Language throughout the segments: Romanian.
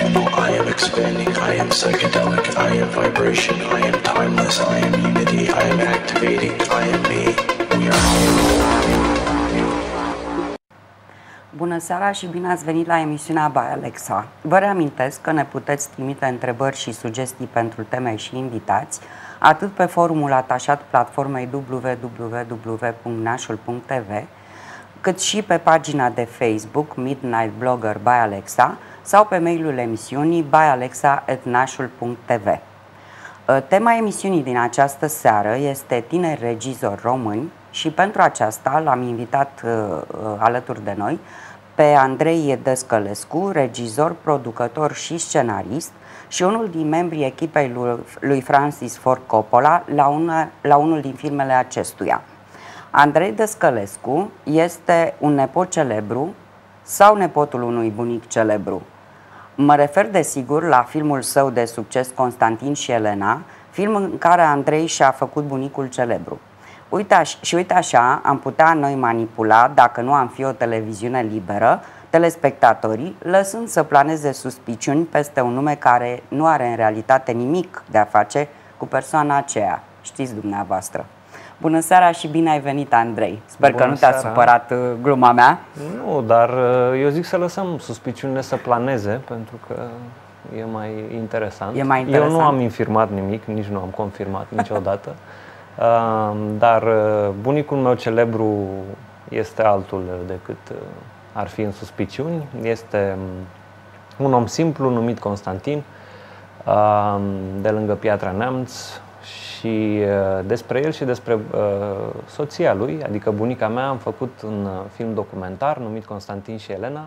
dimensional, I am expanding, I am psychedelic, I am vibration, I am timeless, I am unity, I am activating, I am me. We are Bună seara și bine ați venit la emisiunea By Alexa. Vă reamintesc că ne puteți trimite întrebări și sugestii pentru teme și invitați, atât pe forumul atașat platformei www.nașul.tv, cât și pe pagina de Facebook Midnight Blogger by Alexa sau pe mailul emisiunii byalexa@nașul.tv. Tema emisiunii din această seară este tineri regizori români și pentru aceasta l-am invitat alături de noi pe Andrei Dăscălescu, regizor, producător și scenarist și unul din membrii echipei lui Francis Ford Coppola la unul din filmele acestuia. Andrei Dăscălescu este un nepot celebru sau nepotul unui bunic celebru? Mă refer desigur la filmul său de succes Constantin și Elena, film în care Andrei și-a făcut bunicul celebru. Uite așa am putea noi manipula, dacă nu am fi o televiziune liberă, telespectatorii, lăsând să planeze suspiciuni peste un nume care nu are în realitate nimic de a face cu persoana aceea. Știți dumneavoastră. Bună seara și bine ai venit, Andrei. Sper că nu te-a supărat gluma mea. Nu, dar eu zic să lăsăm suspiciunile să planeze, pentru că e mai interesant. E mai interesant. Eu nu am infirmat nimic, nici nu am confirmat niciodată. Dar bunicul meu celebru este altul decât ar fi în suspiciuni. Este un om simplu numit Constantin, de lângă Piatra Neamț, și despre el și despre soția lui, adică bunica mea, am făcut un film documentar numit Constantin și Elena,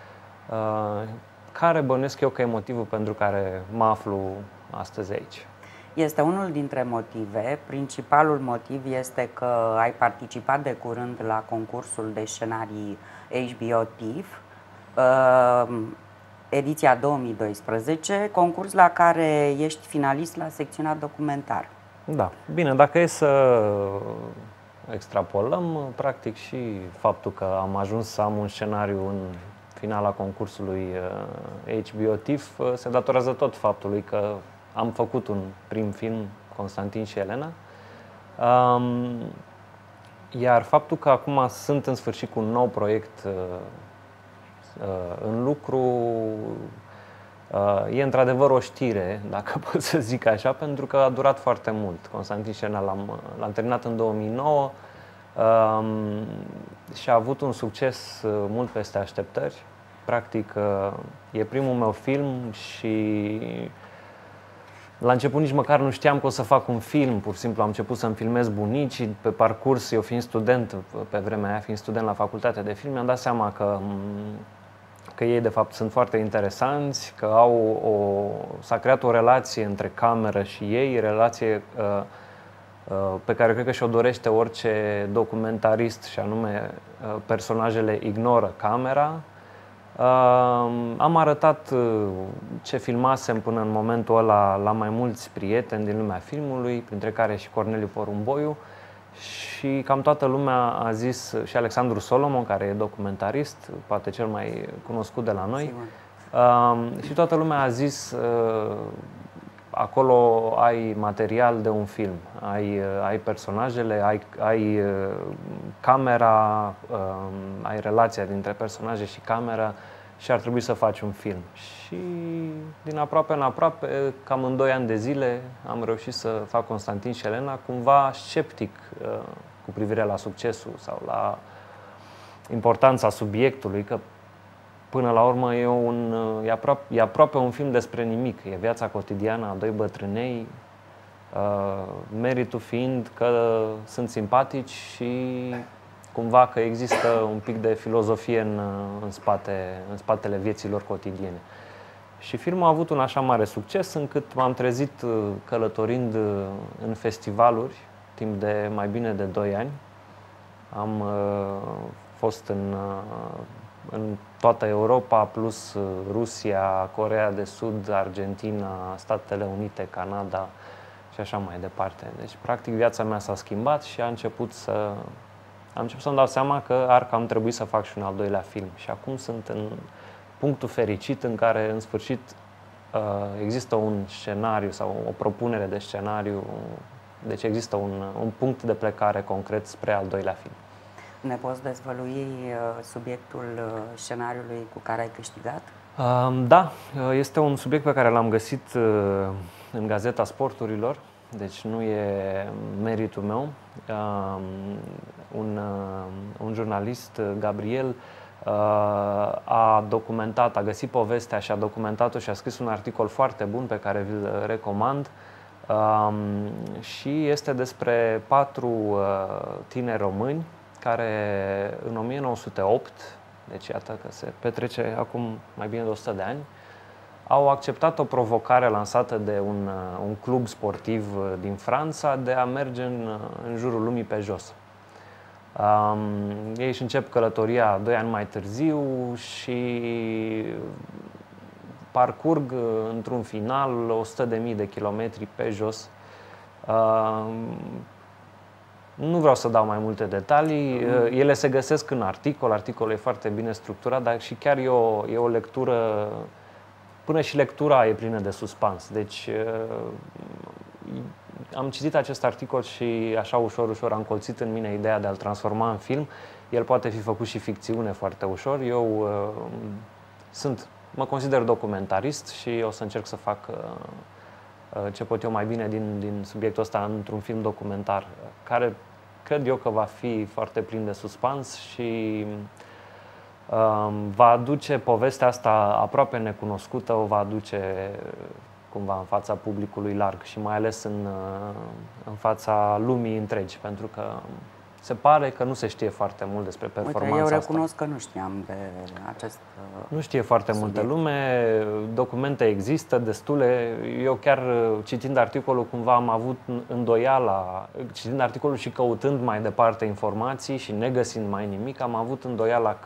care bănuiesc eu că e motivul pentru care mă aflu astăzi aici. Este unul dintre motive. Principalul motiv este că ai participat de curând la concursul de scenarii HBO TIFF, ediția 2012, concurs la care ești finalist la secțiunea documentar. Da, bine, dacă e să extrapolăm, practic și faptul că am ajuns să am un scenariu în finala concursului HBO TIFF se datorează tot faptului că am făcut un prim film, Constantin și Elena, iar faptul că acum sunt în sfârșit cu un nou proiect în lucru e într-adevăr o știre, dacă pot să zic așa, pentru că a durat foarte mult. Constantin și Elena l-am terminat în 2009 și a avut un succes mult peste așteptări. Practic, e primul meu film și la început nici măcar nu știam că o să fac un film, pur și simplu am început să-mi filmez bunicii. Pe parcurs, eu fiind student, pe vremea aia, fiind student la facultatea de film, mi-am dat seama că ei de fapt sunt foarte interesanți, că s-a creat o relație între cameră și ei, relație pe care cred că și-o dorește orice documentarist, și anume personajele ignoră camera. Am arătat ce filmasem până în momentul ăla la mai mulți prieteni din lumea filmului, printre care și Corneliu Porumboiu, și cam toată lumea a zis, și Alexandru Solomon, care e documentarist, poate cel mai cunoscut de la noi, și toată lumea a zis, acolo ai material de un film, ai personajele, ai camera, ai relația dintre personaje și camera și ar trebui să faci un film. Și din aproape în aproape, cam în 2 ani de zile, am reușit să fac Constantin și Elena, cumva sceptic cu privire la succesul sau la importanța subiectului, că până la urmă e aproape un film despre nimic. E viața cotidiană a 2 bătrânei, meritul fiind că sunt simpatici și cumva că există un pic de filozofie în spatele vieților cotidiene. Și filmul a avut un așa mare succes încât m-am trezit călătorind în festivaluri timp de mai bine de 2 ani. Am fost în toată Europa, plus Rusia, Coreea de Sud, Argentina, Statele Unite, Canada și așa mai departe. Deci, practic, viața mea s-a schimbat și am început să-mi dau seama că ar cam trebui să fac și un al doilea film. Și acum sunt în punctul fericit în care, în sfârșit, există un scenariu sau o propunere de scenariu, deci există un punct de plecare concret spre al doilea film. Ne poți dezvălui subiectul scenariului cu care ai câștigat? Da, este un subiect pe care l-am găsit în Gazeta Sporturilor, deci nu e meritul meu. Un jurnalist, Gabriel, a documentat, a găsit povestea și a documentat-o și a scris un articol foarte bun pe care vi-l recomand. Și este despre 4 tineri români care în 1908, deci iată că se petrece acum mai bine de 100 de ani, au acceptat o provocare lansată de un club sportiv din Franța de a merge în jurul lumii pe jos. Ei își încep călătoria 2 ani mai târziu și parcurg într-un final 100.000 de kilometri pe jos. Nu vreau să dau mai multe detalii, ele se găsesc în articol, articolul e foarte bine structurat, dar și chiar e o lectură, până și lectura e plină de suspans. Deci am citit acest articol și așa ușor, ușor am colțit în mine ideea de a-l transforma în film. El poate fi făcut și ficțiune foarte ușor. Eu mă consider documentarist și o să încerc să fac ce pot eu mai bine din subiectul ăsta într-un film documentar, care cred eu că va fi foarte plin de suspans și va aduce povestea asta aproape necunoscută, o va aduce cumva în fața publicului larg și mai ales în fața lumii întregi, pentru că se pare că nu se știe foarte mult despre performanța asta. Eu recunosc că nu știam de acest Nu știe foarte multă lume, documente există destule. Eu chiar citind articolul cumva am avut îndoiala, citind articolul și căutând mai departe informații și negăsind mai nimic, am avut îndoiala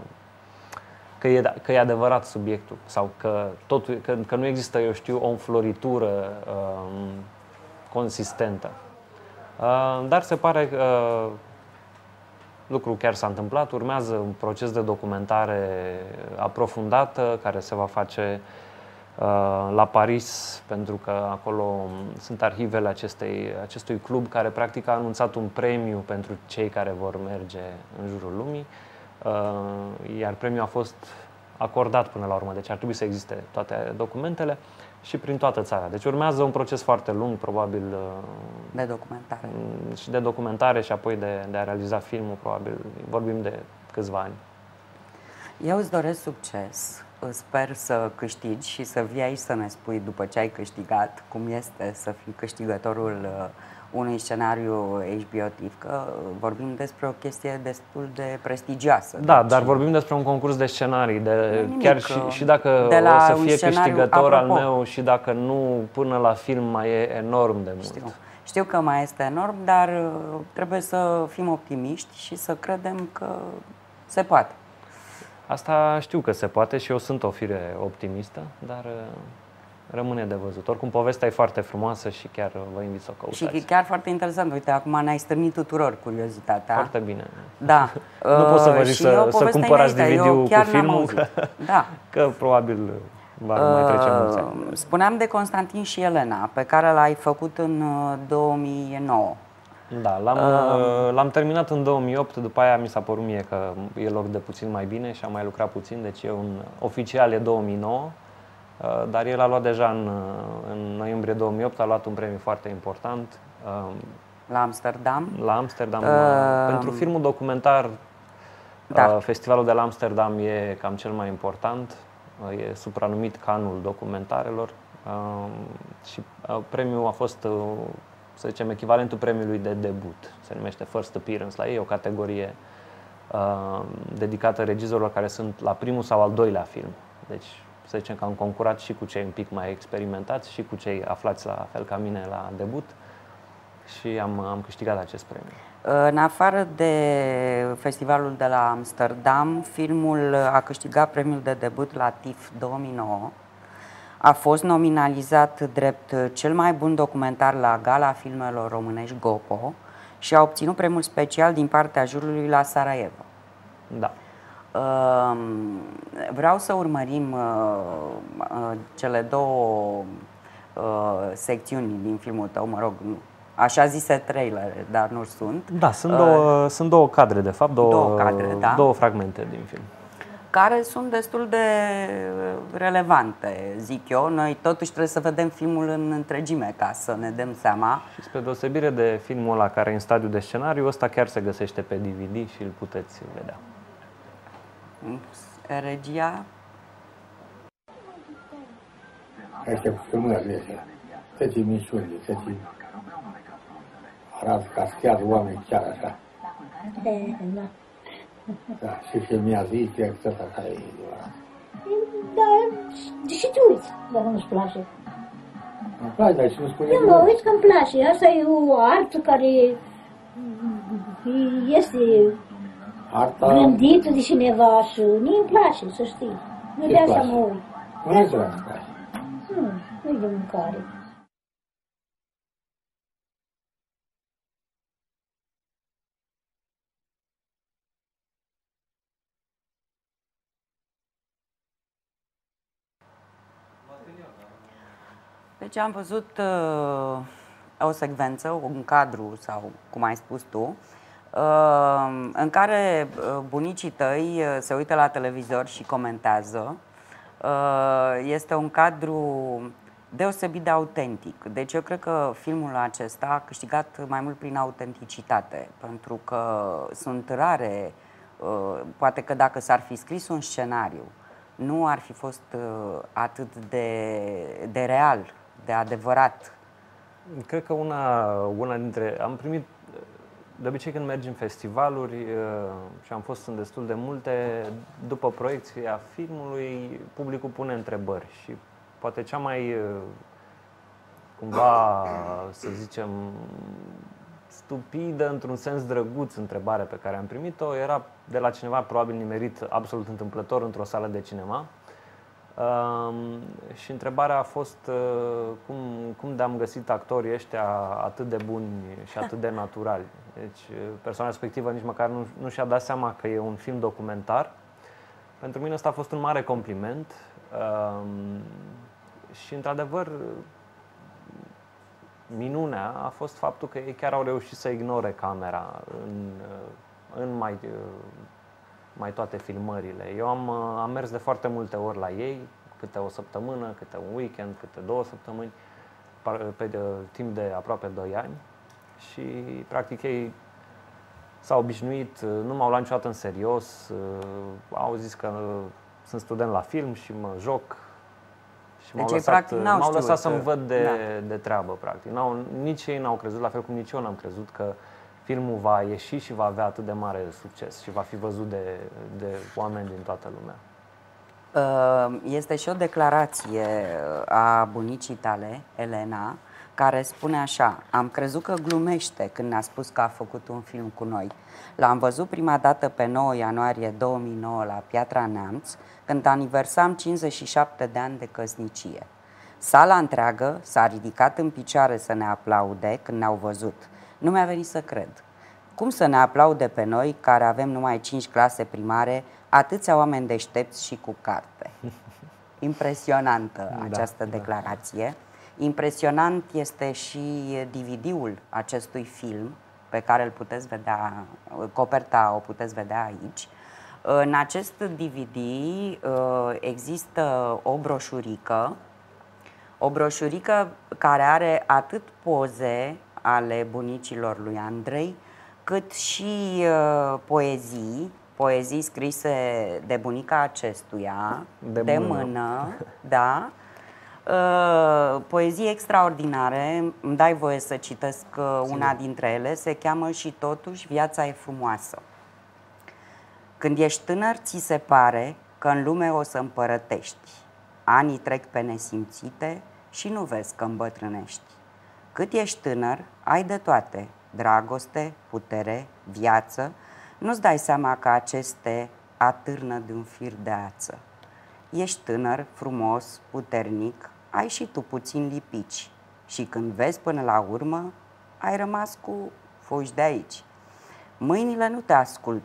că e adevărat subiectul sau că nu există, eu știu, o înfloritură consistentă. Dar se pare că lucrul chiar s-a întâmplat, urmează un proces de documentare aprofundată care se va face la Paris, pentru că acolo sunt arhivele acestui club care practic a anunțat un premiu pentru cei care vor merge în jurul lumii, iar premiul a fost acordat până la urmă, deci ar trebui să existe toate documentele și prin toată țara. Deci urmează un proces foarte lung, probabil de documentare. Și de documentare și apoi de a realiza filmul, probabil vorbim de câțiva ani. Eu îți doresc succes, sper să câștigi și să vii aici să ne spui după ce ai câștigat cum este să fii câștigătorul unui scenariu HBO-tiv, că vorbim despre o chestie destul de prestigioasă. Da, deci, dar vorbim despre un concurs de scenarii, chiar și dacă de la o să fie câștigător apropo, al meu și dacă nu, până la film mai e enorm de mult. Știu că mai este enorm, dar trebuie să fim optimiști și să credem că se poate. Asta știu că se poate și eu sunt o fire optimistă, dar rămâne de văzut. Oricum, povestea e foarte frumoasă și chiar vă invit să o căutați. Și chiar foarte interesant. Uite, acum ne-ai stârnit tuturor curiozitatea. Foarte bine. Da. Nu pot să vă zic să cumpărați DVD-ul cu filmul, că probabil va mai trece mulți ani. Spuneam de Constantin și Elena, pe care l-ai făcut în 2009. Da, l-am terminat în 2008, după aia mi s-a părut mie că e loc de puțin mai bine și am mai lucrat puțin, deci oficial e 2009. Dar el a luat deja în noiembrie 2008, a luat un premiu foarte important. La Amsterdam? La Amsterdam. Pentru filmul documentar, festivalul de la Amsterdam e cam cel mai important. E supranumit Canul documentarelor. Și premiul a fost, să zicem, echivalentul premiului de debut. Se numește First Appearance la ei, o categorie dedicată regizorilor care sunt la primul sau al doilea film. Deci, să zicem că am concurat și cu cei un pic mai experimentați și cu cei aflați la fel ca mine la debut și am câștigat acest premiu. În afară de festivalul de la Amsterdam, filmul a câștigat premiul de debut la TIFF 2009. A fost nominalizat drept cel mai bun documentar la Gala Filmelor Românești GOPO și a obținut premiul special din partea jurului la Sarajevo. Da. Vreau să urmărim cele două secțiuni din filmul tău, mă rog, așa zise trailere, dar nu sunt. Da, sunt două cadre, de fapt, două fragmente din film. Care sunt destul de relevante, zic eu. Noi totuși trebuie să vedem filmul în întregime ca să ne dăm seama. Și spre deosebire de filmul ăla care e în stadiu de scenariu, ăsta chiar se găsește pe DVD și îl puteți vedea. Regia? Astea cu filmările astea, toate emisiunile, toate arată că astează oameni chiar așa. Da. Da, și filmează ei, chiar tot așa e. Da, de ce te uiți dacă nu-ți place? Îmi place, dar și nu spune Eu mă uit că îmi place. Asta e o artă care este gândită de cineva și mie îmi place, să știi. Nu de asta mă uit. Nu e să îmi place. Nu-i de mâncare. Deci am văzut o secvență, un cadru sau cum ai spus tu, în care bunicii tăi se uită la televizor și comentează. Este un cadru deosebit de autentic. Deci eu cred că filmul acesta a câștigat mai mult prin autenticitate, pentru că sunt rare, poate că dacă s-ar fi scris un scenariu, nu ar fi fost atât de real, de adevărat. Cred că una dintre... Am primit, de obicei când mergi în festivaluri și am fost în destul de multe, după proiecția filmului, publicul pune întrebări și poate cea mai, cumva, să zicem, stupidă, într-un sens drăguț, întrebare pe care am primit-o era de la cineva probabil nimerit absolut întâmplător într-o sală de cinema. Și întrebarea a fost cum de-am găsit actorii ăștia atât de buni și atât de naturali. Deci persoana respectivă nici măcar nu și-a dat seama că e un film documentar. Pentru mine ăsta a fost un mare compliment și într-adevăr minunea a fost faptul că ei chiar au reușit să ignore camera în mai toate filmările. Eu am mers de foarte multe ori la ei, câte o săptămână, câte un weekend, câte 2 săptămâni, pe timp de aproape 2 ani și practic ei s-au obișnuit, nu m-au luat niciodată în serios, au zis că sunt student la film și mă joc și m-au lăsat să-mi văd de treabă, practic. Nici ei n-au crezut, la fel cum nici eu n-am crezut că filmul va ieși și va avea atât de mare succes și va fi văzut de oameni din toată lumea. Este și o declarație a bunicii tale, Elena, care spune așa: am crezut că glumește când ne-a spus că a făcut un film cu noi. L-am văzut prima dată pe 9 ianuarie 2009 la Piatra Neamț, când aniversam 57 de ani de căsnicie. Sala întreagă s-a ridicat în picioare să ne aplaude când ne-au văzut. Nu mi-a venit să cred. Cum să ne aplaude pe noi, care avem numai 5 clase primare, atâția oameni deștepți și cu carte? Impresionantă această declarație. Impresionant este și DVD-ul acestui film, pe care îl puteți vedea, coperta o puteți vedea aici. În acest DVD există o broșurică care are atât poze ale bunicilor lui Andrei, cât și poezii scrise de bunica acestuia, de mână, da. Poezii extraordinare, îmi dai voie să citesc una dintre ele, se cheamă Și totuși viața e frumoasă. Când ești tânăr, ți se pare că în lume o să împărătești. Anii trec pe nesimțite și nu vezi că îmbătrânești. Cât ești tânăr, ai de toate, dragoste, putere, viață, nu-ți dai seama că aceste atârnă de un fir de ață. Ești tânăr, frumos, puternic, ai și tu puțin lipici și când vezi până la urmă, ai rămas cu foși de aici. Mâinile nu te ascultă,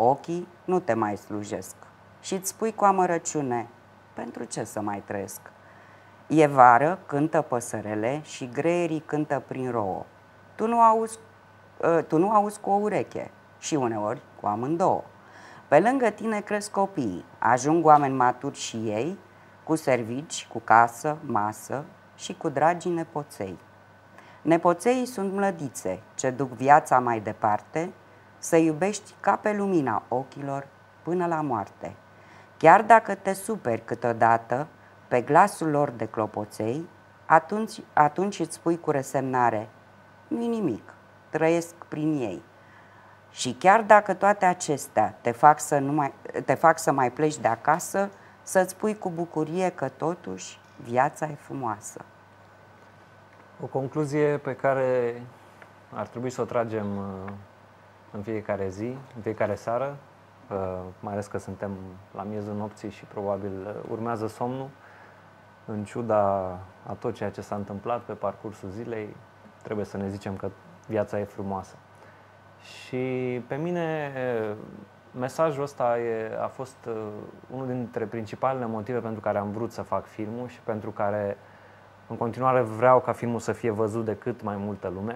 ochii nu te mai slujesc și îți spui cu amărăciune, pentru ce să mai trăiesc? E vară, cântă păsărele și greierii cântă prin rouă. Tu nu auzi cu o ureche și uneori cu amândouă. Pe lângă tine cresc copiii, ajung oameni maturi și ei, cu servici, cu casă, masă și cu dragii nepoței. Nepoței sunt mlădițe ce duc viața mai departe, să iubești ca pe lumina ochilor până la moarte. Chiar dacă te superi câteodată pe glasul lor de clopoței, atunci îți spui cu resemnare, nu-i nimic, trăiesc prin ei. Și chiar dacă toate acestea te fac să mai pleci de acasă, să-ți spui cu bucurie că totuși viața e frumoasă. O concluzie pe care ar trebui să o tragem în fiecare zi, în fiecare seară, mai ales că suntem la miezul nopții și probabil urmează somnul, în ciuda a tot ceea ce s-a întâmplat pe parcursul zilei, trebuie să ne zicem că viața e frumoasă. Și pe mine mesajul ăsta a fost unul dintre principalele motive pentru care am vrut să fac filmul și pentru care în continuare vreau ca filmul să fie văzut de cât mai multă lume.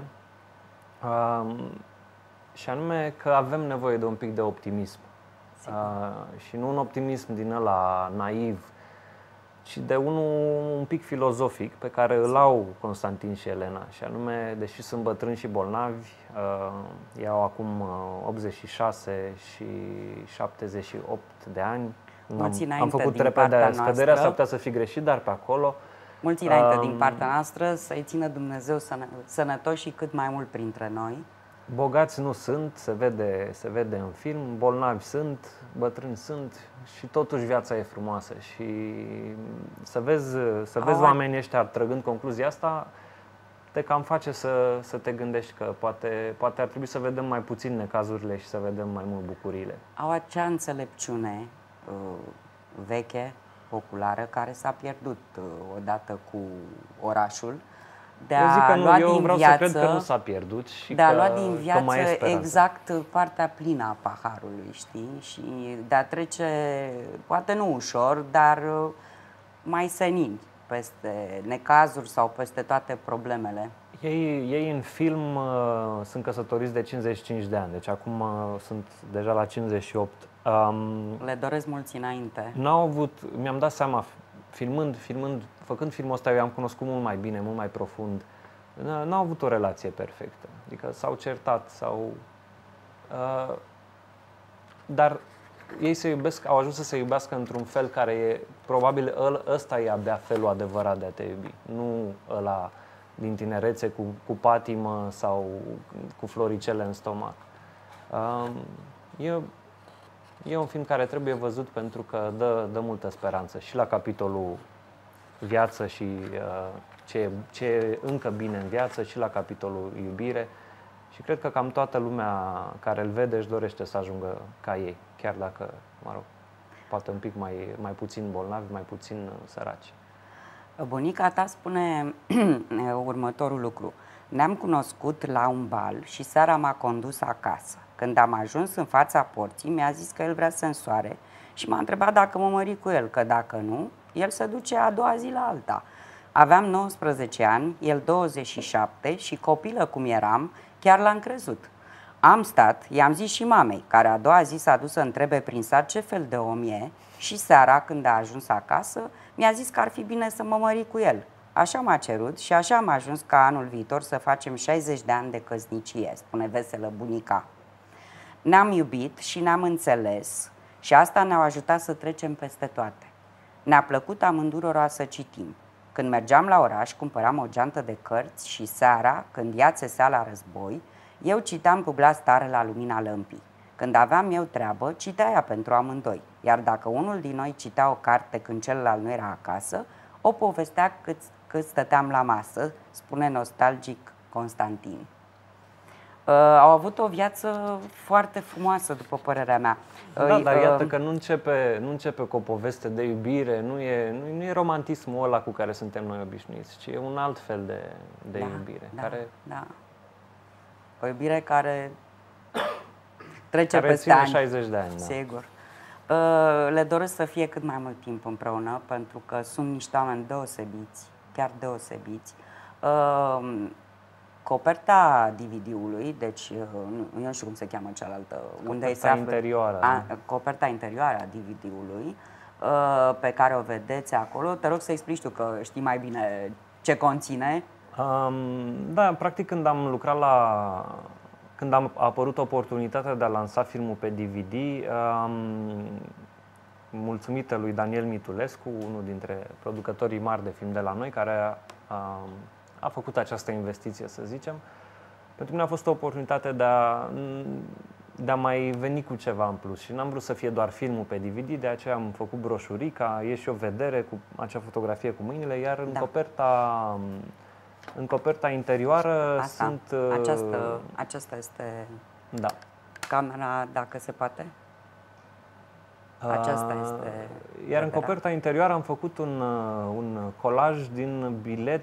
Și anume că avem nevoie de un pic de optimism. Și nu un optimism din ăla naiv, ci de unul un pic filozofic pe care îl au Constantin și Elena. Și anume, deși sunt bătrâni și bolnavi, ei au acum 86 și 78 de ani. Am făcut repede scăderea, s-ar putea să fi greșit, dar pe acolo. Mulți înainte din partea noastră, să-i țină Dumnezeu sănătoși și cât mai mult printre noi. Bogați nu sunt, se vede în film, bolnavi sunt, bătrâni sunt și totuși viața e frumoasă. Și să vezi oamenii ăștia trăgând concluzia asta, te cam face să te gândești că poate ar trebui să vedem mai puțin necazurile și să vedem mai mult bucuriile. Au acea înțelepciune veche, populară, care s-a pierdut odată cu orașul. Eu zic că nu, eu vreau să cred că nu s-a pierdut și de a lua din viață mai e speranță. exact partea plină a paharului, știi? Și de a trece, poate nu ușor, dar mai senin peste necazuri sau peste toate problemele. Ei în film sunt căsătoriți de 55 de ani, deci acum sunt deja la 58. Le doresc mulți înainte. N-au avut, mi-am dat seama, făcând filmul ăsta, eu am cunoscut mult mai bine, mult mai profund. N-au avut o relație perfectă. Adică s-au certat, dar ei se iubesc, au ajuns să se iubească într-un fel care e, probabil ăsta e abia felul adevărat de a te iubi. Nu ăla din tinerețe cu patimă sau cu floricele în stomac. E un film care trebuie văzut pentru că dă multă speranță și la capitolul viață și ce e încă bine în viață și la capitolul iubire. Și cred că cam toată lumea care îl vede își dorește să ajungă ca ei, chiar dacă, mă rog, poate un pic mai puțin bolnavi, mai puțin săraci. Bunica ta spune următorul lucru. Ne-am cunoscut la un bal și seara m-a condus acasă. Când am ajuns în fața porții, mi-a zis că el vrea să însoare și m-a întrebat dacă mă mări cu el, că dacă nu, el se duce a doua zi la alta. Aveam 19 ani, el 27 și copilă cum eram, chiar l-am crezut. Am stat, i-am zis și mamei, care a doua zi s-a dus să întrebe prin sat ce fel de om e și seara, când a ajuns acasă, mi-a zis că ar fi bine să mă mări cu el. Așa m-a cerut și așa am ajuns ca anul viitor să facem 60 de ani de căsnicie, spune veselă bunica. Ne-am iubit și ne-am înțeles și asta ne-a ajutat să trecem peste toate. Ne-a plăcut amândurora să citim. Când mergeam la oraș, cumpăram o geantă de cărți și seara, când ea țesea la război, eu citeam cu glas tare la lumina lămpii. Când aveam eu treabă, citea ea pentru amândoi. Iar dacă unul din noi citea o carte când celălalt nu era acasă, o povestea cât stăteam la masă, spune nostalgic Constantin. Au avut o viață foarte frumoasă, după părerea mea. Da, dar iată că nu începe cu o poveste de iubire, nu e romantismul ăla cu care suntem noi obișnuiți, ci e un alt fel de iubire. Da. O iubire care Trece care peste ține ani. 60 de ani. Da. Sigur. Le doresc să fie cât mai mult timp împreună, pentru că sunt niște oameni deosebiți, chiar deosebiți. Coperta DVD-ului, deci eu nu știu cum se cheamă cealaltă, unde se află interioară. Coperta interioară a DVD-ului, pe care o vedeți acolo. Te rog să explici tu, că știi mai bine ce conține. Da, practic când a apărut oportunitatea de a lansa filmul pe DVD, mulțumită lui Daniel Mitulescu, unul dintre producătorii mari de film de la noi, care a făcut această investiție, să zicem. Pentru mine a fost o oportunitate de a mai veni cu ceva în plus și n-am vrut să fie doar filmul pe DVD, de aceea am făcut broșurica, e și o vedere cu acea fotografie cu mâinile, iar în coperta interioară Aceasta este da. camera, dacă se poate. Aceasta este. Iar în coperta interioară am făcut un colaj din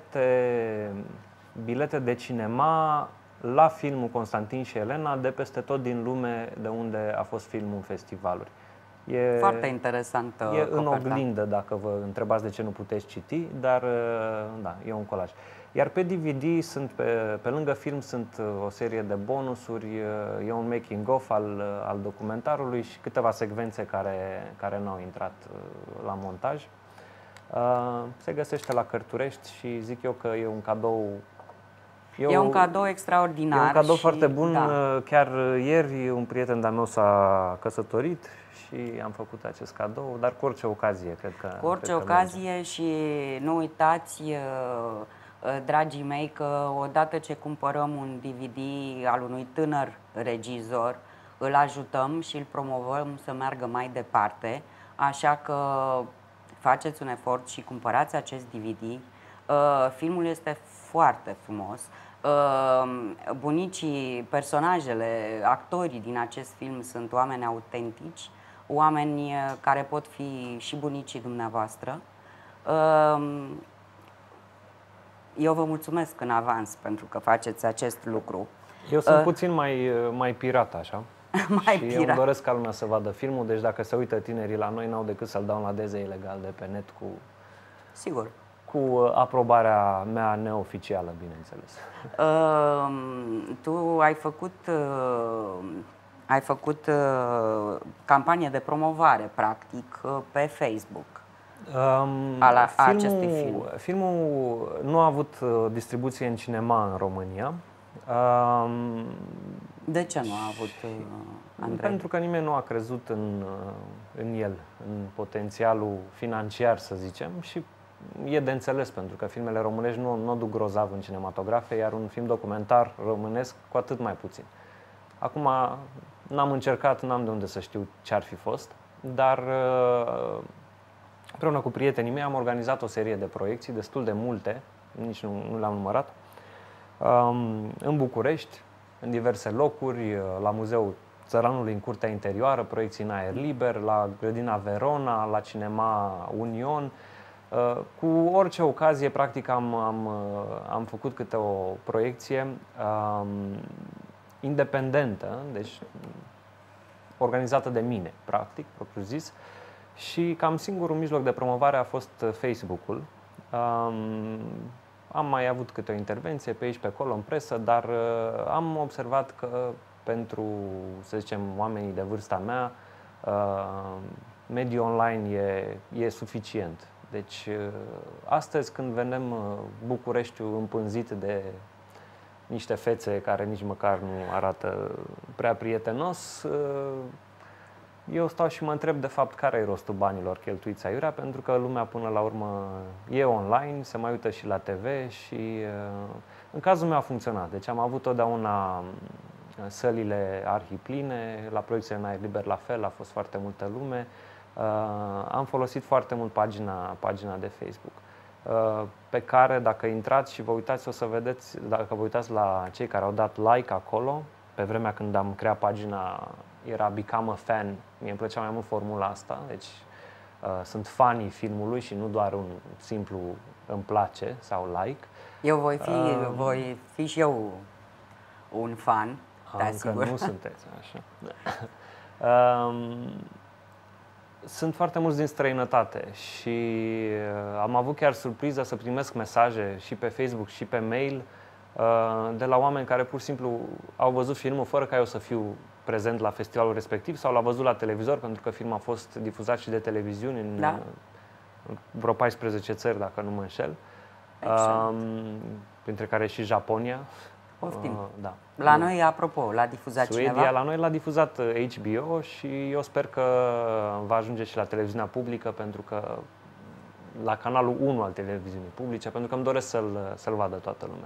bilete de cinema la filmul Constantin și Elena de peste tot din lume, de unde a fost filmul în festivaluri. E foarte interesantă. E în oglindă, dacă vă întrebați de ce nu puteți citi, dar da, e un colaj. Iar pe DVD sunt, pe lângă film, sunt o serie de bonusuri, e un making-of al documentarului și câteva secvențe care n-au intrat la montaj. Se găsește la Cărturești și zic eu că e un cadou. E un cadou extraordinar. E un cadou foarte bun. Da. Chiar ieri un prieten de-al meu s-a căsătorit și am făcut acest cadou, dar cu orice ocazie, cred că. Cu orice ocazie și nu uitați, dragii mei, că odată ce cumpărăm un DVD al unui tânăr regizor, îl ajutăm și îl promovăm să meargă mai departe, așa că faceți un efort și cumpărați acest DVD. Filmul este foarte frumos. Bunicii, personajele, actorii din acest film sunt oameni autentici, oameni care pot fi și bunicii dumneavoastră. Eu vă mulțumesc în avans pentru că faceți acest lucru. Eu sunt puțin mai pirat, așa. Mai și eu îmi doresc ca lumea să vadă filmul, deci dacă se uită tinerii la noi, n-au decât să-l downloadeze ilegal de pe net Sigur. Cu aprobarea mea neoficială, bineînțeles. Tu ai făcut campanie de promovare, practic, pe Facebook. Acestui film. Filmul nu a avut distribuție în cinema în România. De ce nu a avut, Andrei? Pentru că nimeni nu a crezut în el, în potențialul financiar, să zicem, și e de înțeles, pentru că filmele românești nu duc grozav în cinematografe, iar un film documentar românesc cu atât mai puțin. Acum n-am încercat, n-am de unde să știu ce ar fi fost, dar împreună cu prietenii mei am organizat o serie de proiecții, destul de multe, nici nu le-am numărat, în București, în diverse locuri, la Muzeul Țăranului în Curtea Interioară, proiecții în aer liber, la Grădina Verona, la Cinema Union. Cu orice ocazie, practic, am făcut câte o proiecție independentă, deci organizată de mine, practic, propriu-zis, și cam singurul mijloc de promovare a fost Facebook-ul. Am mai avut câte o intervenție pe aici, pe acolo, în presă, dar am observat că pentru, să zicem, oamenii de vârsta mea, mediul online e suficient. Deci, astăzi, când vedem Bucureștiul împânzit de niște fețe care nici măcar nu arată prea prietenos, eu stau și mă întreb, de fapt, care e rostul banilor cheltuiți aiurea, pentru că lumea, până la urmă, e online, se mai uită și la TV și, în cazul meu, a funcționat. Deci am avut totdeauna sălile arhipline, la proiecțiile în aer liber la fel, a fost foarte multă lume. Am folosit foarte mult pagina de Facebook, pe care, dacă intrați și vă uitați, o să vedeți, dacă vă uitați la cei care au dat like acolo, pe vremea când am creat pagina, era Become a Fan, mie îmi plăcea mai mult formula asta, deci sunt fanii filmului și nu doar un simplu îmi place sau like. Eu voi fi și eu un fan. te Încă asigur. nu sunteți, așa. Sunt foarte mulți din străinătate și am avut chiar surpriza să primesc mesaje și pe Facebook și pe mail de la oameni care pur și simplu au văzut filmul fără ca eu să fiu prezent la festivalul respectiv sau l-au văzut la televizor, pentru că filmul a fost difuzat și de televiziuni în vreo 14 țări, dacă nu mă înșel, printre care și Japonia. Poftim. Da. La noi, apropo, l-a difuzat Suedia, cineva? la noi l-a difuzat HBO și eu sper că va ajunge și la televiziunea publică, pentru că la canalul 1 al televiziunii publice, pentru că îmi doresc să-l vadă toată lumea.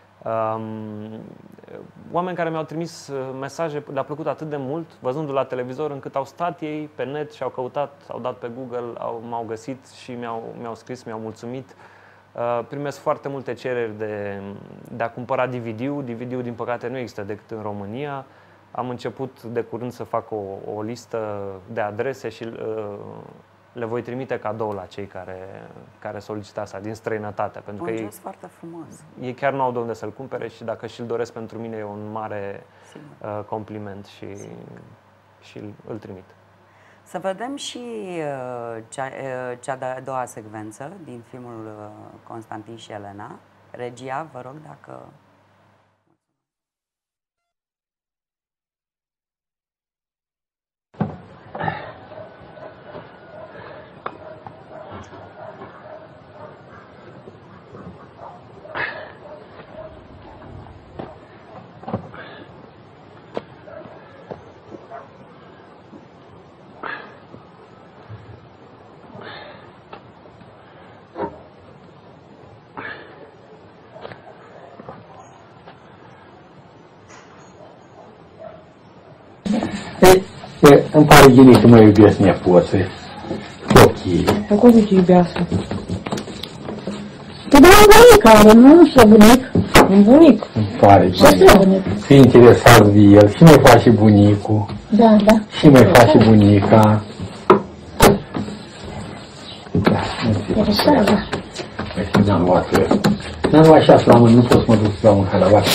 Oameni care mi-au trimis mesaje, le-a plăcut atât de mult văzându-l la televizor, încât au stat ei pe net și au căutat, au dat pe Google, m-au găsit și mi-au scris, mi-au mulțumit. Primesc foarte multe cereri de a cumpăra DVD-ul. DVD-ul, din păcate, nu există decât în România. Am început de curând să fac o listă de adrese și le voi trimite cadou la cei care solicită asta din străinătate. Pentru că Un gest foarte frumos. ei chiar nu au de unde să-l cumpere și dacă și-l doresc pentru mine e un mare compliment și îl trimit. Să vedem și cea de-a doua secvență din filmul Constantin și Elena. Regia, vă rog dacă... Îmi pare bine că mă iubesc nepoții, copiii. Pe cum zici iubească? Păi da, un bunic are, nu și bunic. Un bunic. Îmi pare Ce bine. bunic? Fi interesat de el. Și mai face bunicul. Da, da. Și mai face bunica. Da, nu știu. Da. Este n-am luat. N-am luat 6 la mână, nu pot să mă duc la un calabac.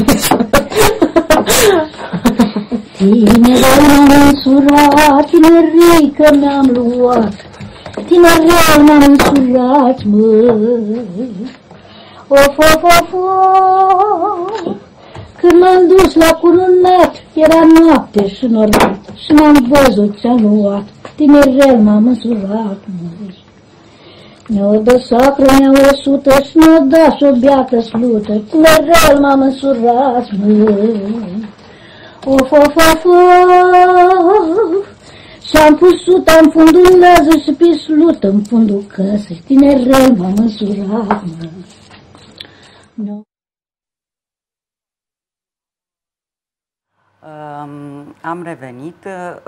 Tinerel m-am însurat, tinerică mi-am luat, tinerel m-am însurat, măi. Of, of, of, of. Când m-am dus la cununat, era noapte și norat, și m-am văzut ce-am luat, tinerel m-am însurat, măi. Ne-o dă sacră, ne-o 100 și ne-o da și o beată slută, tinerel m-am însurat, măi. Of, of, of, of. Și-am pus suta în fundul lază și pe slută în fundul căsei, tinerel m-am însurat, mă. No. Am revenit.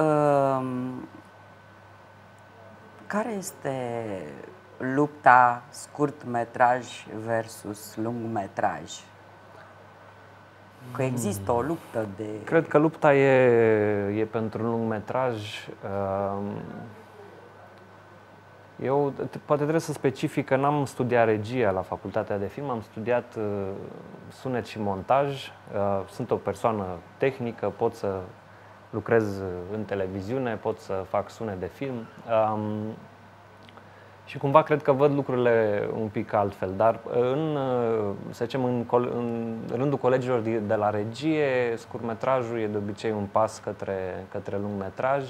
Care este lupta scurtmetraj versus lungmetraj? Că există o luptă de... Cred că lupta e pentru lungmetraj. Eu poate trebuie să specific că n-am studiat regia la facultatea de film, am studiat sunet și montaj. Sunt o persoană tehnică, pot să lucrez în televiziune, pot să fac sunet de film. Și cumva cred că văd lucrurile un pic altfel, dar să zicem, în rândul colegilor de la regie, scurtmetrajul e de obicei un pas către lungmetraj.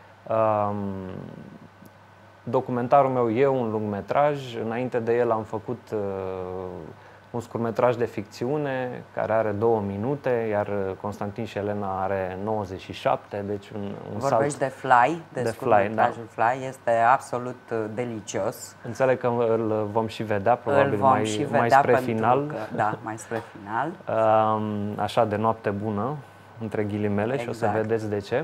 Documentarul meu e un lungmetraj, înainte de el am făcut un scurtmetraj de ficțiune care are 2 minute, iar Constantin și Elena are 97, deci un Vorbești salt de Fly, de scurtmetrajul da. Fly, este absolut delicios. Înțeleg că îl vom și vedea, probabil mai spre final. Că, da, mai spre final. Așa, de noapte bună, între ghilimele, exact. Și o să vedeți de ce.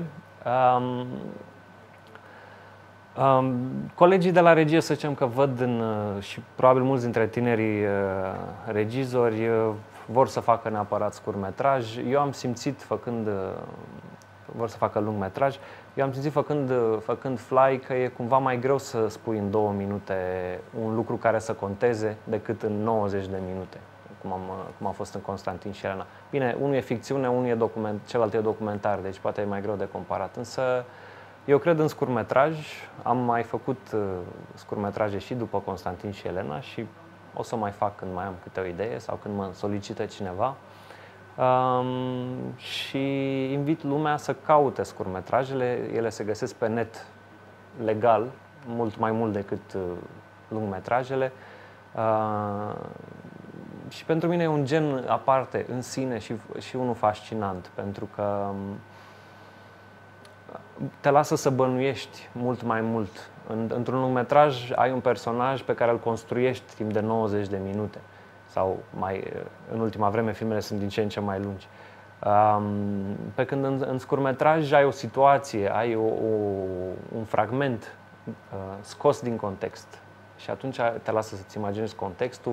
Colegii de la regie, să zicem că văd și probabil mulți dintre tinerii regizori vor să facă neapărat scurtmetraj. Eu am simțit vor să facă lungmetraj. Eu am simțit făcând Fly că e cumva mai greu să spui în 2 minute un lucru care să conteze decât în 90 de minute. cum a fost în Constantin și Elena. Bine, unul e ficțiune, unul e celălalt e documentar, deci poate e mai greu de comparat. Însă eu cred în scurtmetraj, am mai făcut scurtmetraje și după Constantin și Elena și o să mai fac când mai am câte o idee sau când mă solicită cineva. Și invit lumea să caute scurtmetrajele, ele se găsesc pe net legal, mult mai mult decât lungmetrajele. Și pentru mine e un gen aparte în sine și unul fascinant, pentru că te lasă să bănuiești mult mai mult. Într-un lungmetraj ai un personaj pe care îl construiești timp de 90 de minute. Sau în ultima vreme filmele sunt din ce în ce mai lungi. Pe când în scurtmetraj ai o situație, ai un fragment scos din context și atunci te lasă să-ți imaginezi contextul.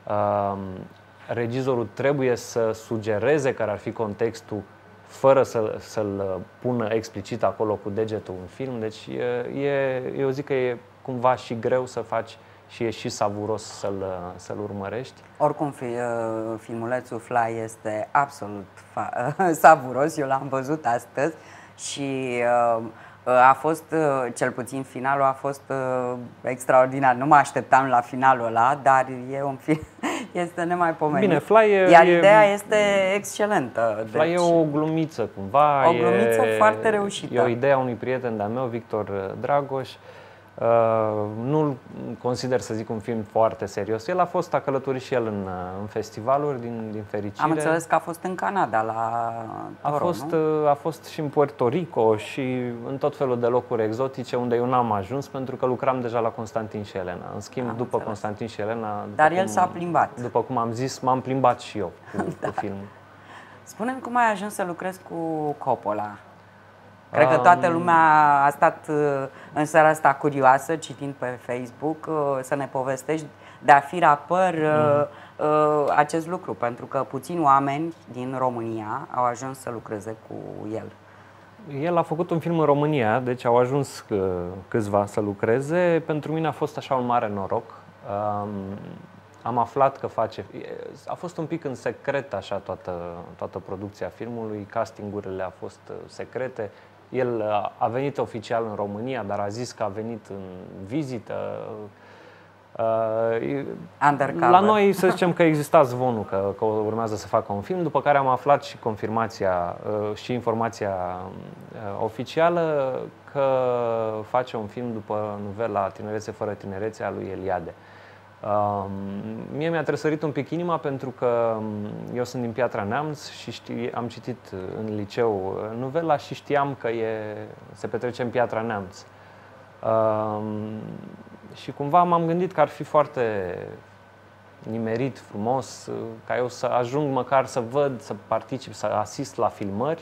Regizorul trebuie să sugereze care ar fi contextul fără să-l pună explicit acolo cu degetul în film. Deci eu zic că e cumva și greu să faci și e și savuros să-l urmărești. Oricum, filmulețul Fly este absolut savuros, eu l-am văzut astăzi și a fost, cel puțin finalul a fost extraordinar. Nu mă așteptam la finalul ăla, dar e un film, este nemaipomenit. Bine, Fly iar ideea este excelentă. Fly e o glumiță cumva. O glumiță foarte reușită. E o idee a unui prieten de-al meu, Victor Dragoș. Nu-l consider, să zic, un film foarte serios. El a călătorit și el în festivaluri, din fericire. Am înțeles că a fost în Canada, la Toro, a fost și în Puerto Rico și în tot felul de locuri exotice unde eu n-am ajuns pentru că lucram deja la Constantin și Elena. În schimb, după Constantin și Elena... Dar el s-a plimbat. După cum am zis, m-am plimbat și eu cu filmul. Spune-mi cum ai ajuns să lucrezi cu Coppola? Cred că toată lumea a stat în seara asta curioasă, citind pe Facebook, să ne povestești de a fi rapăr acest lucru, pentru că puțini oameni din România au ajuns să lucreze cu el. El a făcut un film în România, deci au ajuns câțiva să lucreze. Pentru mine a fost așa un mare noroc. Am aflat că face... A fost un pic în secret așa toată producția filmului, castingurile au fost secrete. El a venit oficial în România, dar a zis că a venit în vizită. La noi să zicem că exista zvonul că urmează să facă un film, după care am aflat și confirmația și informația oficială că face un film după novela Tinerețe fără tinerețe a lui Eliade. Mie mi-a tresărit un pic inima pentru că eu sunt din Piatra Neamț și am citit în liceu novela și știam că se petrece în Piatra Neamț. Și cumva m-am gândit că ar fi foarte nimerit, frumos, ca eu să ajung măcar să văd, să particip, să asist la filmări.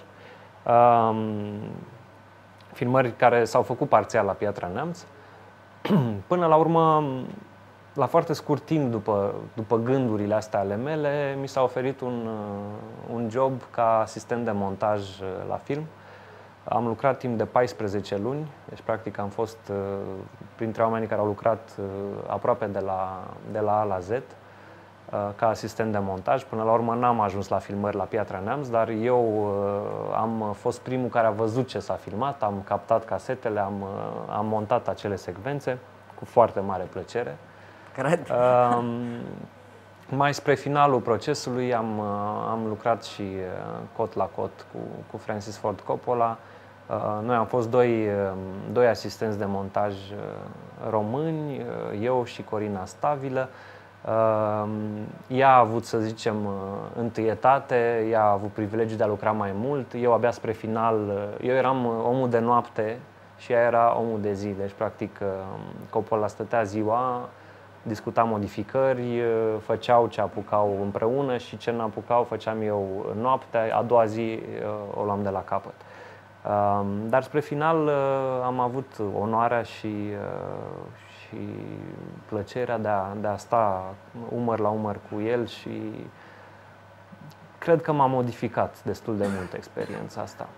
Filmări care s-au făcut parțial la Piatra Neamț. Până la urmă, la foarte scurt timp după gândurile astea ale mele, mi s-a oferit un job ca asistent de montaj la film. Am lucrat timp de 14 luni, deci practic am fost printre oamenii care au lucrat aproape de la A la Z ca asistent de montaj. Până la urmă n-am ajuns la filmări la Piatra Neamț, dar eu am fost primul care a văzut ce s-a filmat, am captat casetele, am montat acele secvențe cu foarte mare plăcere. Cred. Mai spre finalul procesului am lucrat și cot la cot cu Francis Ford Coppola. Noi am fost doi asistenți de montaj români, eu și Corina Stavilă. Ea a avut, să zicem, întâietate, ea a avut privilegiul de a lucra mai mult. Eu abia spre final, eu eram omul de noapte și ea era omul de zi. Deci, practic, Coppola stătea ziua, discuta modificări, făceau ce apucau împreună și ce n-apucau făceam eu noaptea, a doua zi o luam de la capăt. Dar spre final am avut onoarea și plăcerea de a sta umăr la umăr cu el și cred că m-a modificat destul de mult experiența asta.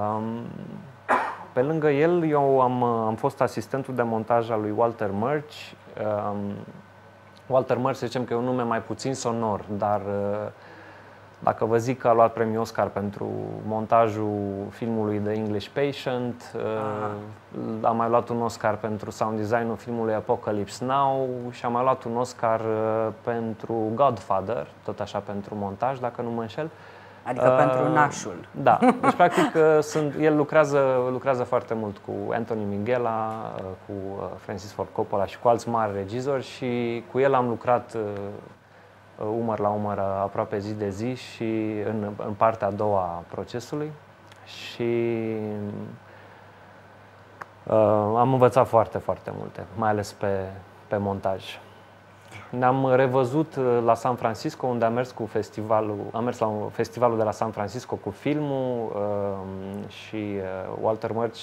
Pe lângă el, eu am fost asistentul de montaj al lui Walter Murch. Walter Mertz, zicem că e un nume mai puțin sonor, dar dacă vă zic că a luat premiul Oscar pentru montajul filmului The English Patient, a mai luat un Oscar pentru sound design-ul filmului Apocalypse Now și a mai luat un Oscar pentru Godfather, tot așa pentru montaj, dacă nu mă înșel. Adică pentru nașul. Da, deci practic el lucrează foarte mult cu Anthony Minghella, cu Francis Ford Coppola și cu alți mari regizori și cu el am lucrat umăr la umăr aproape zi de zi și în partea a doua a procesului și am învățat foarte, foarte multe, mai ales pe montaj. Ne-am revăzut la San Francisco, unde am mers la festivalul de la San Francisco cu filmul și Walter Mertz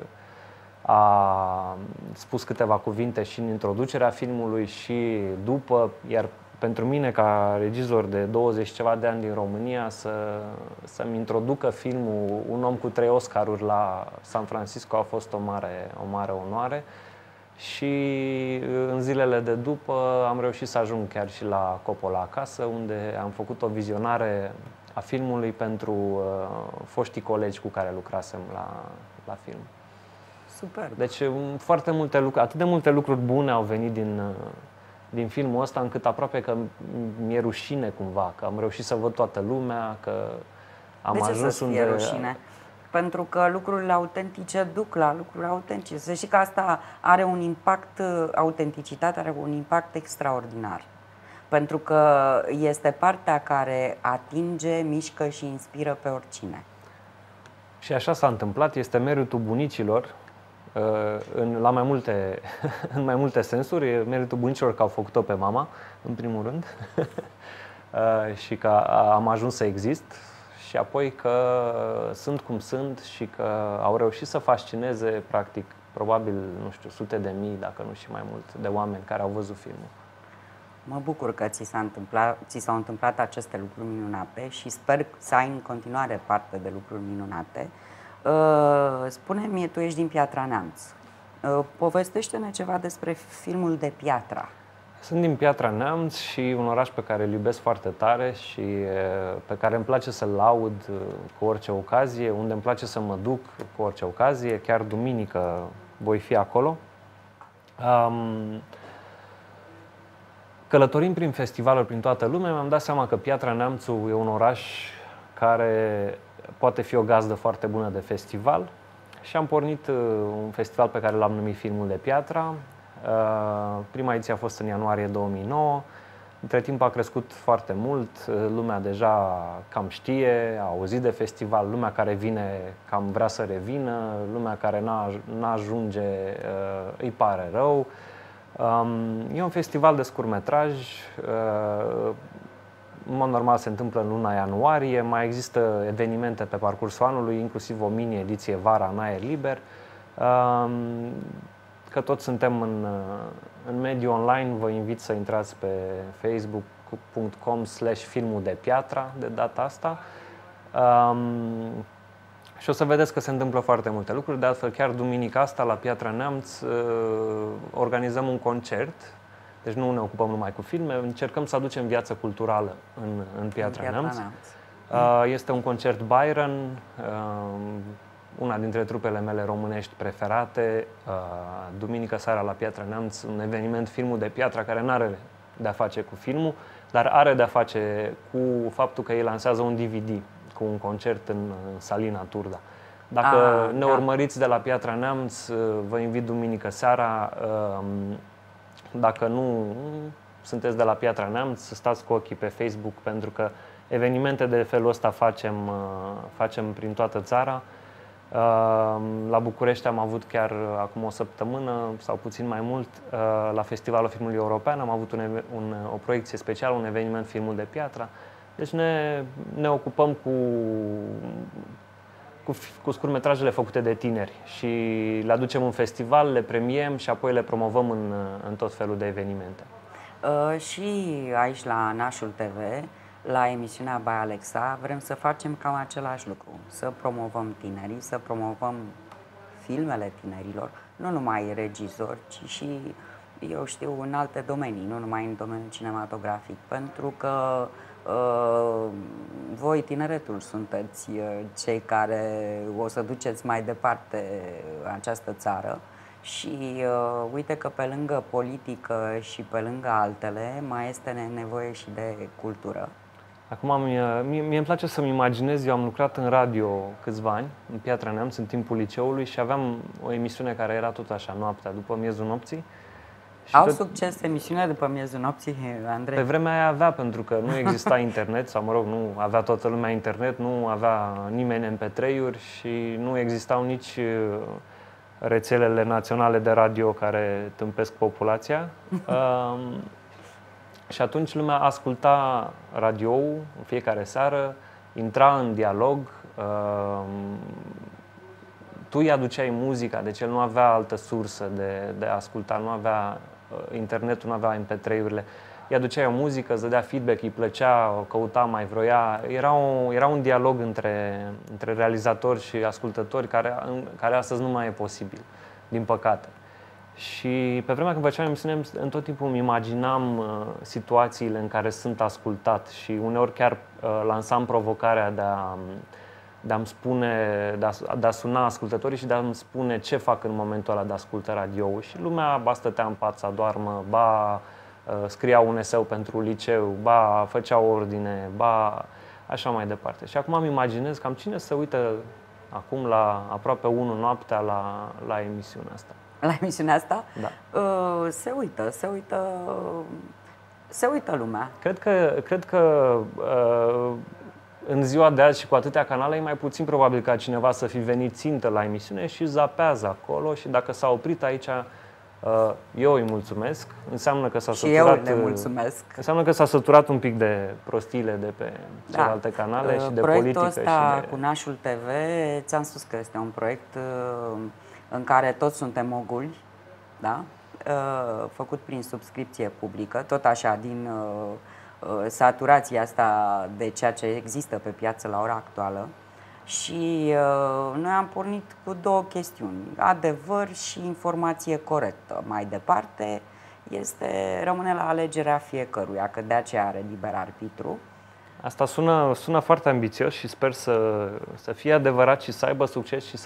a spus câteva cuvinte și în introducerea filmului și după, iar pentru mine, ca regizor de 20 ceva de ani din România, să-mi introducă filmul Un om cu 3 Oscaruri la San Francisco a fost o mare onoare. Și în zilele de după am reușit să ajung chiar și la Coppola acasă, unde am făcut o vizionare a filmului pentru foștii colegi cu care lucrasem la film. Super. Deci foarte multe lucruri, atât de multe lucruri bune au venit din filmul ăsta, încât aproape că mi-e rușine cumva, că am reușit să văd toată lumea, că am ajuns unde... De ce să-ți fie rușine? Pentru că lucrurile autentice duc la lucruri autentice. Să știi că asta are un impact, autenticitatea are un impact extraordinar. Pentru că este partea care atinge, mișcă și inspiră pe oricine. Și așa s-a întâmplat, este meritul bunicilor, în mai multe sensuri, meritul bunicilor că au făcut-o pe mama, în primul rând, și că am ajuns să exist, și apoi că sunt cum sunt și că au reușit să fascineze, practic, probabil, nu știu, sute de mii, dacă nu și mai mult, de oameni care au văzut filmul. Mă bucur că ți s-au întâmplat aceste lucruri minunate și sper să ai în continuare parte de lucruri minunate. Spune-mi, tu ești din Piatra Neamț. Povestește-ne ceva despre filmul de Piatra. Sunt din Piatra Neamț și un oraș pe care îl iubesc foarte tare și pe care îmi place să-l laud cu orice ocazie, unde îmi place să mă duc cu orice ocazie. Chiar duminică voi fi acolo. Călătorind prin festivaluri prin toată lumea, mi-am dat seama că Piatra Neamțul e un oraș care poate fi o gazdă foarte bună de festival și am pornit un festival pe care l-am numit Filmul de Piatra. Prima ediție a fost în ianuarie 2009. Între timp a crescut foarte mult, lumea deja cam știe, a auzit de festival, lumea care vine cam vrea să revină, lumea care n-ajunge îi pare rău. E un festival de scurtmetraj, în mod normal se întâmplă în luna ianuarie, mai există evenimente pe parcursul anului, inclusiv o mini-ediție vara în aer liber. Că toți suntem în mediul online, vă invit să intrați pe facebook.com/filmul-de-piatra de data asta și o să vedeți că se întâmplă foarte multe lucruri. De altfel, chiar duminica asta la Piatra Neamț organizăm un concert, deci nu ne ocupăm numai cu filme, încercăm să aducem viață culturală în Piatra Neamț. Este un concert Byron, una dintre trupele mele românești preferate, duminică seara la Piatra Neamț, un eveniment Filmul de Piatra care nu are de-a face cu filmul, dar are de-a face cu faptul că ei lansează un DVD cu un concert în Salina Turda. Dacă ne urmăriți de la Piatra Neamț, vă invit duminică seara. Dacă nu sunteți de la Piatra Neamț, stați cu ochii pe Facebook, pentru că evenimente de felul ăsta facem prin toată țara. La București am avut chiar acum o săptămână sau puțin mai mult, la Festivalul Filmului European am avut o proiecție specială, un eveniment Filmul de Piatra. Deci ne ocupăm cu scurtmetrajele făcute de tineri și le aducem în festival, le premiem și apoi le promovăm în tot felul de evenimente. Și aici la Nașul TV, la emisiunea By Alexa, vrem să facem cam același lucru, să promovăm tinerii, să promovăm filmele tinerilor, nu numai regizori, ci și eu știu, în alte domenii, nu numai în domeniul cinematografic, pentru că voi, tineretul, sunteți cei care o să duceți mai departe această țară și uite că pe lângă politică și pe lângă altele mai este nevoie și de cultură. Acum, mie îmi place să-mi imaginez, eu am lucrat în radio câțiva ani, în Piatra Neamț, în timpul liceului și aveam o emisiune care era tot așa, noaptea, după miezul nopții. Și Au succes emisiunea după miezul nopții, Andrei? Pe vremea aia avea, pentru că nu exista internet, sau mă rog, nu avea toată lumea internet, nu avea nimeni MP3-uri și nu existau nici rețelele naționale de radio care tâmpesc populația. Și atunci lumea asculta radio-ul în fiecare seară, intra în dialog, tu îi aduceai muzica, deci el nu avea altă sursă de a asculta, nu avea internetul, nu avea MP3-urile. Îi aduceai o muzică, îți dădea feedback, îi plăcea, o căuta, mai vroia. Era un dialog între realizatori și ascultători care astăzi nu mai e posibil, din păcate. Și pe vremea când făceam emisiune, în tot timpul îmi imaginam situațiile în care sunt ascultat și uneori chiar lansam provocarea de a-mi spune, de a suna ascultătorii și de a-mi spune ce fac în momentul ăla de ascultă radio-ul. Și lumea ba stătea în pat să adoarmă, ba scria un eseu pentru liceu, ba făcea ordine, ba așa mai departe. Și acum îmi imaginez cam cine se uită acum la aproape 1 noaptea la emisiunea asta. La emisiunea asta? Da. Se uită lumea. Cred că în ziua de azi și cu atâtea canale e mai puțin probabil ca cineva să fi venit țintă la emisiune și zapează acolo și dacă s-a oprit aici, eu îi mulțumesc. Înseamnă că s-a săturat. Și eu le mulțumesc. Înseamnă că s-a săturat un pic de prostiile de pe celelalte canale și de proiectul politică ăsta și de... cu Nașul TV, ți-am spus că este un proiect în care toți suntem moguli, da? Făcut prin subscripție publică, tot așa, din saturația asta de ceea ce există pe piață la ora actuală. Și noi am pornit cu 2 chestiuni, adevăr și informație corectă. Mai departe, rămâne la alegerea fiecăruia, că de aceea are liber arbitru. Asta sună foarte ambițios și sper să fie adevărat și să aibă succes și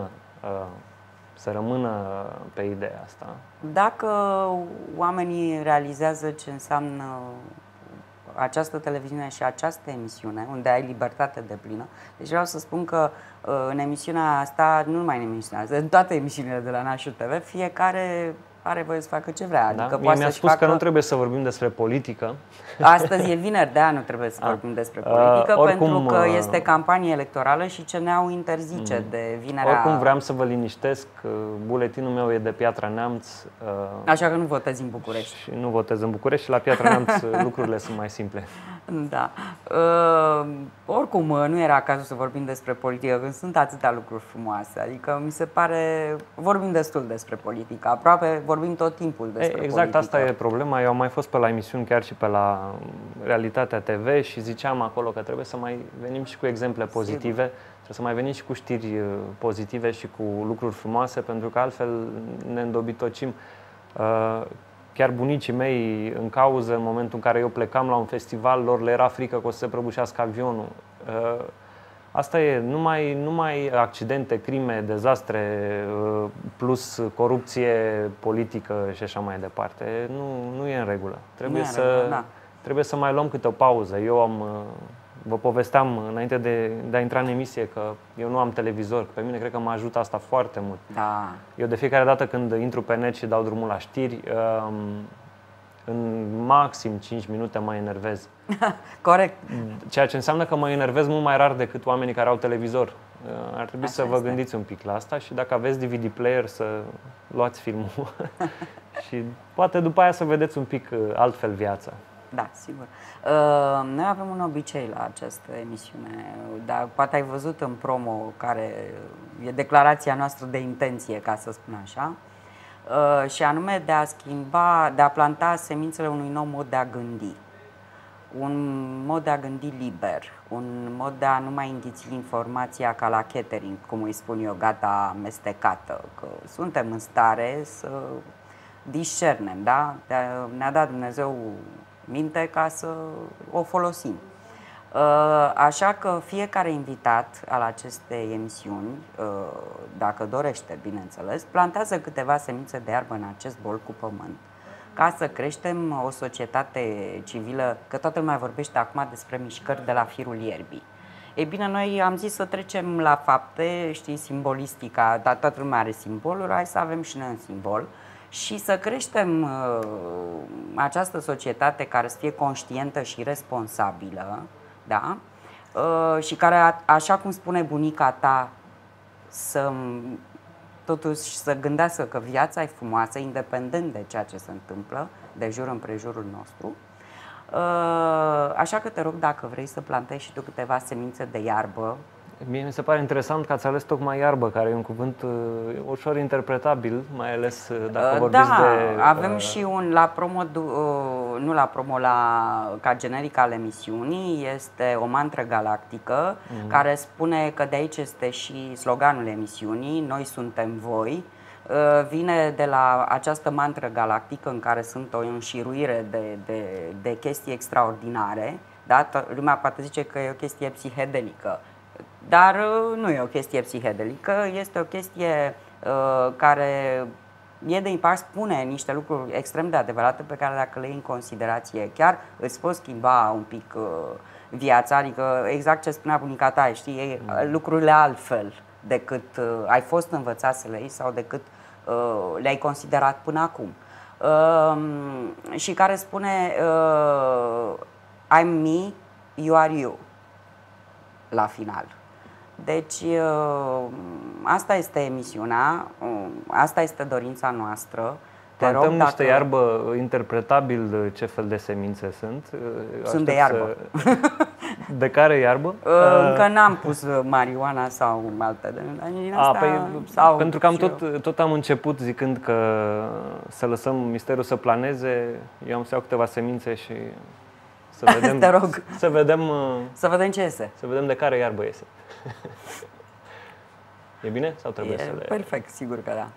să rămână pe ideea asta. Dacă oamenii realizează ce înseamnă această televiziune și această emisiune, unde ai libertate deplină. Deci vreau să spun că în emisiunea asta, nu numai în emisiunea asta, în toate emisiunile de la Nașul TV, fiecare are voie să facă ce vrea. Da? Adică Mi-a spus că nu trebuie să vorbim despre politică. Astăzi e vineri, de aia nu trebuie să vorbim despre politică, pentru că este campanie electorală și CNA-ul interzice de vinerea... Oricum vreau să vă liniștesc, buletinul meu e de Piatra Neamț. Așa că nu votezi în București. Și nu votez în București și la Piatra Neamț lucrurile sunt mai simple. Da. Oricum, nu era cazul să vorbim despre politică, când sunt atâtea lucruri frumoase. Adică mi se pare, vorbim destul despre politică, aproape vorbim tot timpul despre politică. Exact, asta e problema. Eu am mai fost pe la emisiuni, chiar și pe la Realitatea TV și ziceam acolo că trebuie să mai venim și cu exemple pozitive, trebuie să mai venim și cu știri pozitive și cu lucruri frumoase, pentru că altfel ne îndobitocim. Chiar bunicii mei în cauză, în momentul în care eu plecam la un festival, lor le era frică că o să se prăbușească avionul. Asta e, numai accidente, crime, dezastre, plus corupție politică și așa mai departe. Nu e în regulă. Trebuie să mai luăm câte o pauză. Vă povesteam înainte de a intra în emisie că eu nu am televizor. Pe mine cred că mă ajută asta foarte mult. Da. Eu de fiecare dată când intru pe net și dau drumul la știri, în maxim 5 minute mă enervez. Corect. Ceea ce înseamnă că mă enervez mult mai rar decât oamenii care au televizor. Ar trebui să vă gândiți un pic la asta și dacă aveți DVD player să luați filmul și poate după aia să vedeți un pic altfel viața. Da, sigur. Noi avem un obicei la această emisiune, dar poate ai văzut în promo, care e declarația noastră de intenție, ca să spun așa, și anume de a planta semințele unui nou mod de a gândi. Un mod de a gândi liber, un mod de a nu mai înghiți informația ca la catering, cum îi spun eu, gata amestecată, că suntem în stare să discernem, da? Ne-a dat Dumnezeu minte ca să o folosim. Așa că fiecare invitat al acestei emisiuni, dacă dorește, bineînțeles, plantează câteva semințe de iarbă în acest bol cu pământ, ca să creștem o societate civilă, că toată lumea vorbește acum despre mișcări de la firul ierbii. Ei bine, noi am zis să trecem la fapte, știi, simbolistica, dar toată lumea are simboluri, hai să avem și noi un simbol și să creștem această societate care să fie conștientă și responsabilă, da? Și care, așa cum spune bunica ta, totuși să gândească că viața e frumoasă, independent de ceea ce se întâmplă de jur împrejurul nostru. Așa că te rog, dacă vrei să plantezi și tu câteva semințe de iarbă. Mie mi se pare interesant că ați ales tocmai iarbă, care e un cuvânt ușor interpretabil, mai ales dacă vorbiți de... avem și un, la promo, nu la promo, ca generic al emisiunii, este o mantră galactică care spune că de aici este și sloganul emisiunii, noi suntem voi. Vine de la această mantră galactică în care sunt o înșiruire de chestii extraordinare, da? Lumea poate zice că e o chestie psihedelică, dar nu e o chestie psihedelică, este o chestie care e de impact, spune niște lucruri extrem de adevărate pe care dacă le iei în considerație chiar îți poți schimba un pic viața, adică exact ce spunea bunica ta, știi, lucrurile altfel decât ai fost învățat să le iei sau decât le-ai considerat până acum. Și care spune I'm me, you are you la final. Deci asta este emisiunea, asta este dorința noastră. Plantăm niște iarbă, interpretabil ce fel de semințe sunt. Sunt de iarbă. De care iarbă? Încă n-am pus marihuana sau alte din asta. Sau pentru că tot am început zicând că să lăsăm misterul să planeze. Eu am să iau câteva semințe și să vedem. Te rog. Să vedem ce iese. Să vedem de care iarbă iese. E bine sau trebuie să le... Perfect, sigur că da.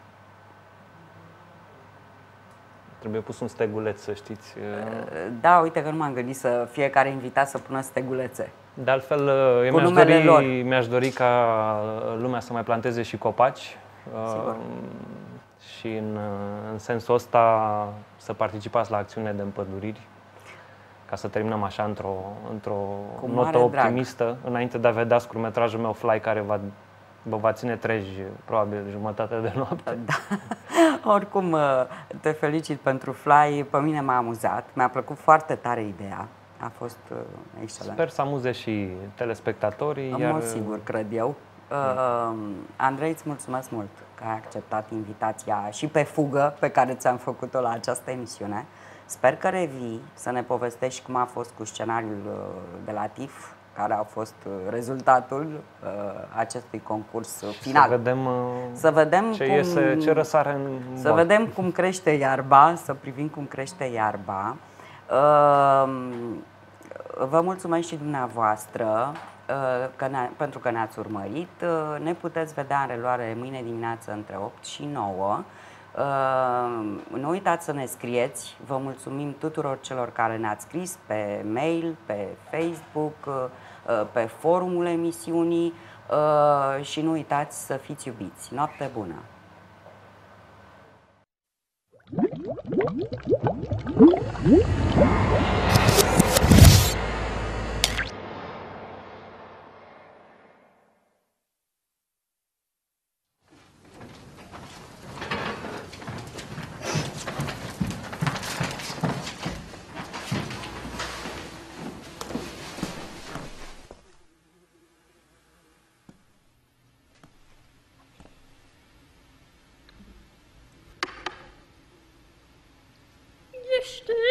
Trebuie pus un steguleț, să știți. Da, uite că nu m-am gândit să fiecare invitat să pună stegulețe. De altfel, eu mi-aș dori ca lumea să mai planteze și copaci. Sigur. Și în sensul ăsta să participați la acțiune de împăduriri, ca să terminăm așa într-o notă optimistă, drag. Înainte de a vedea scurtmetrajul meu Fly, care vă va ține treji probabil jumătate de noapte. Da. Oricum, te felicit pentru Fly, pe mine m-a amuzat, mi-a plăcut foarte tare ideea, a fost excelent. Sper să amuze și telespectatorii. Mult sigur, cred eu. Andrei, îți mulțumesc mult că ai acceptat invitația și pe fugă pe care ți-am făcut-o la această emisiune. Sper că revii să ne povestești cum a fost cu scenariul de la TIF, care a fost rezultatul acestui concurs final. Să vedem ce răsare în Să vedem cum crește iarba, să privim cum crește iarba. Vă mulțumesc și dumneavoastră pentru că ne-ați urmărit. Ne puteți vedea în reluare mâine dimineață între 8 și 9. Nu uitați să ne scrieți. Vă mulțumim tuturor celor care ne-ați scris pe mail, pe Facebook, pe forumul emisiunii și nu uitați să fiți iubiți. Noapte bună! Este